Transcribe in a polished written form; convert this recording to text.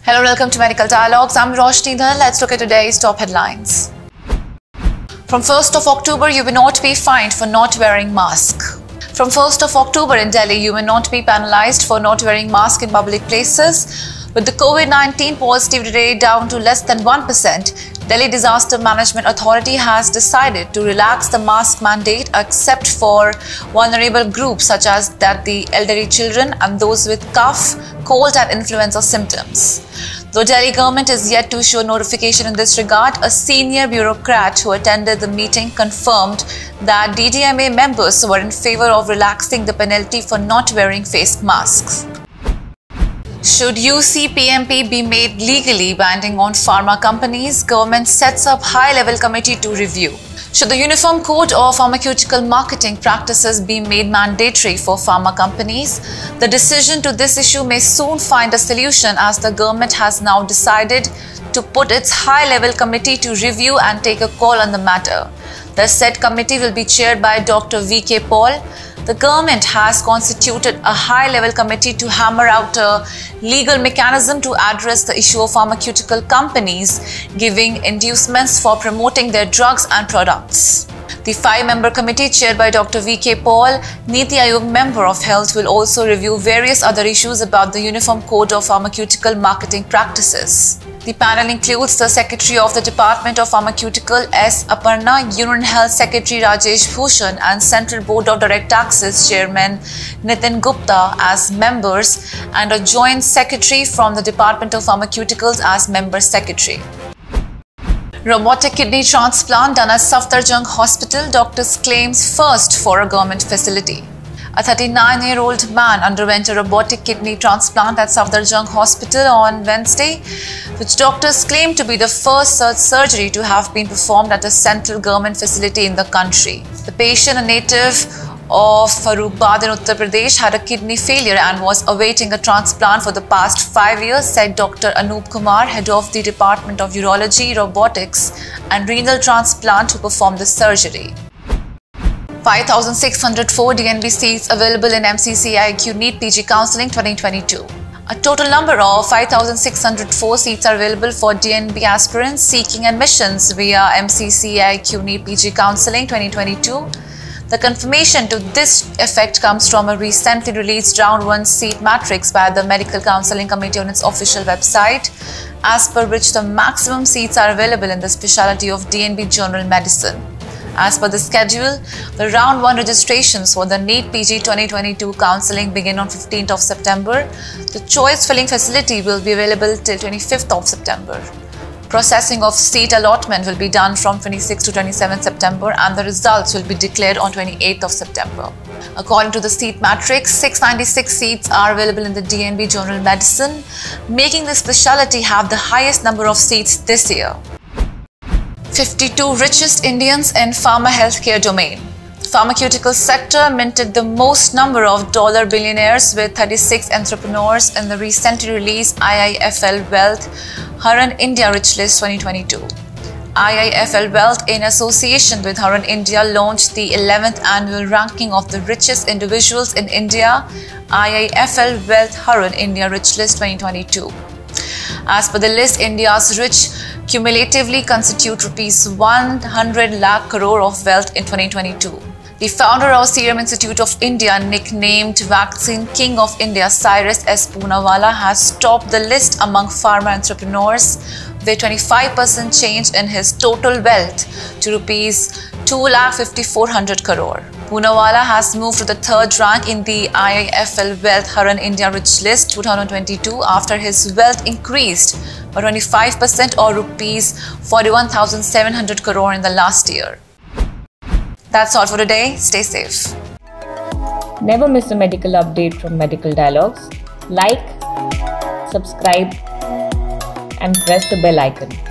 Hello, welcome to Medical Dialogues. I'm Roshni Dhar. Let's look at today's top headlines. From 1st of October, you will not be fined for not wearing mask. From 1st of October in Delhi, you will not be penalized for not wearing mask in public places. With the COVID-19 positivity rate down to less than 1%, Delhi Disaster Management Authority has decided to relax the mask mandate except for vulnerable groups such as the elderly children and those with cough, cold and influenza symptoms. Though Delhi government is yet to show notification in this regard, a senior bureaucrat who attended the meeting confirmed that DDMA members were in favor of relaxing the penalty for not wearing face masks. Should UCPMP be made legally binding on pharma companies? Government sets up high-level committee to review. Should the Uniform Code of Pharmaceutical Marketing Practices be made mandatory for pharma companies? The decision to this issue may soon find a solution as the government has now decided to put its high-level committee to review and take a call on the matter. The said committee will be chaired by Dr. V.K. Paul. The government has constituted a high-level committee to hammer out a legal mechanism to address the issue of pharmaceutical companies giving inducements for promoting their drugs and products. The 5-member committee chaired by Dr. V.K. Paul, Niti Aayog member of Health, will also review various other issues about the Uniform Code of Pharmaceutical Marketing Practices. The panel includes the Secretary of the Department of Pharmaceutical S. Aparna, Union Health Secretary Rajesh Bhushan and Central Board of Direct Taxes Chairman Nitin Gupta as members and a Joint Secretary from the Department of Pharmaceuticals as Member Secretary. Robotic kidney transplant done at Safdarjung Hospital, doctors claims first for a government facility. A 39-year-old man underwent a robotic kidney transplant at Safdarjung Hospital on Wednesday, which doctors claim to be the first such surgery to have been performed at a central government facility in the country. The patient, a native of Farrukhabad in Uttar Pradesh, had a kidney failure and was awaiting a transplant for the past 5 years, said Dr. Anup Kumar, head of the Department of Urology, Robotics and Renal Transplant, who performed the surgery. 5,604 DNB seats available in MCCIQ NEET PG Counselling 2022. A total number of 5,604 seats are available for DNB aspirants seeking admissions via MCCIQ NEET PG Counselling 2022. The confirmation to this effect comes from a recently released Round 1 seat matrix by the Medical Counselling Committee on its official website, as per which the maximum seats are available in the specialty of DNB General Medicine. As per the schedule, the Round 1 registrations for the NEET PG 2022 counselling begin on 15th of September. The choice filling facility will be available till 25th of September. Processing of seat allotment will be done from 26 to 27 September and the results will be declared on 28th of September. According to the seat matrix, 696 seats are available in the DNB General Medicine, making the specialty have the highest number of seats this year. 52 richest Indians in pharma healthcare domain. Pharmaceutical sector minted the most number of dollar billionaires with 36 entrepreneurs in the recently released IIFL Wealth Hurun India Rich List 2022. IIFL Wealth, in association with Hurun India, launched the 11th annual ranking of the richest individuals in India, IIFL Wealth Hurun India Rich List 2022. As per the list, India's rich cumulatively constitute rupees 100 lakh crore of wealth in 2022. The founder of Serum Institute of India, nicknamed Vaccine King of India, Cyrus S. Poonawalla, has topped the list among pharma entrepreneurs with 25% change in his total wealth to rupees 2,54,000 crore. Poonawalla has moved to the 3rd rank in the IIFL Wealth Hurun India Rich List 2022 after his wealth increased by 25% or rupees 41,700 crore in the last year. That's all for today. Stay safe. Never miss a medical update from Medical Dialogues. Like, subscribe and press the bell icon.